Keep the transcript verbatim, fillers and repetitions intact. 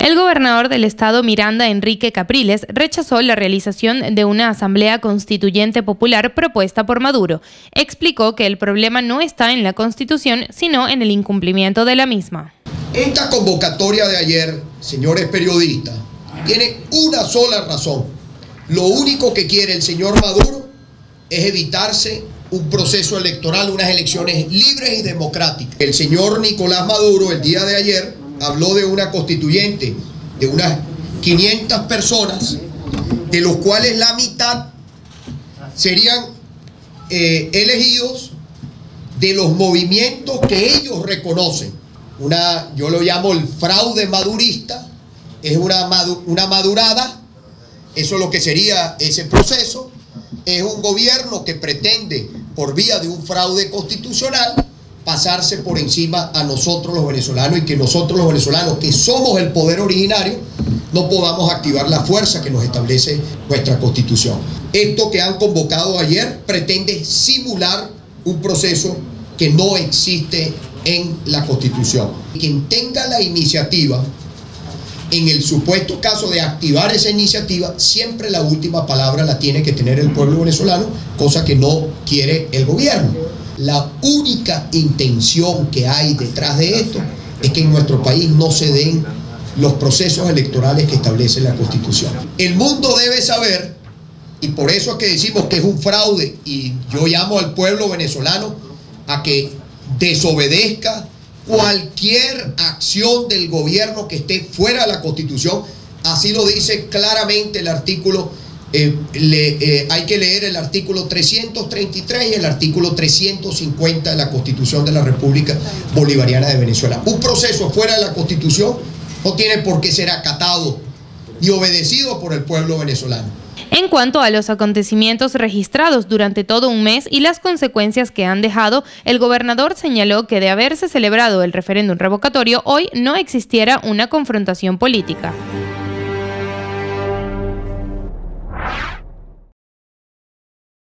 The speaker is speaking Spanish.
El gobernador del estado Miranda, Enrique Capriles, rechazó la realización de una asamblea constituyente popular propuesta por Maduro. Explicó que el problema no está en la Constitución, sino en el incumplimiento de la misma. Esta convocatoria de ayer, señores periodistas, tiene una sola razón. Lo único que quiere el señor Maduro es evitarse un proceso electoral, unas elecciones libres y democráticas. El señor Nicolás Maduro el día de ayer habló de una constituyente de unas quinientas personas, de los cuales la mitad serían eh, elegidos de los movimientos que ellos reconocen. Una, yo lo llamo el fraude madurista, es una, madu, una madurada, eso es lo que sería ese proceso. Es un gobierno que pretende, por vía de un fraude constitucional, pasarse por encima a nosotros los venezolanos y que nosotros los venezolanos, que somos el poder originario, no podamos activar la fuerza que nos establece nuestra Constitución. Esto que han convocado ayer pretende simular un proceso que no existe en la Constitución. Quien tenga la iniciativa, en el supuesto caso de activar esa iniciativa, siempre la última palabra la tiene que tener el pueblo venezolano, cosa que no quiere el gobierno. La única intención que hay detrás de esto es que en nuestro país no se den los procesos electorales que establece la Constitución. El mundo debe saber, y por eso es que decimos que es un fraude, y yo llamo al pueblo venezolano a que desobedezca cualquier acción del gobierno que esté fuera de la Constitución. Así lo dice claramente el artículo, eh, le, eh, hay que leer el artículo trescientos treinta y tres y el artículo trescientos cincuenta de la Constitución de la República Bolivariana de Venezuela. Un proceso fuera de la Constitución no tiene por qué ser acatado y obedecido por el pueblo venezolano. En cuanto a los acontecimientos registrados durante todo un mes y las consecuencias que han dejado, el gobernador señaló que de haberse celebrado el referéndum revocatorio, hoy no existiera una confrontación política.